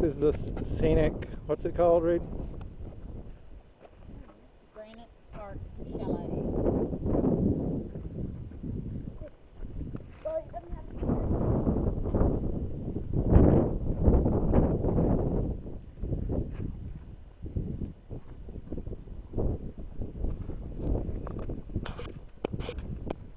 is the scenic, what's it called, Reed? Granite Park Chalet.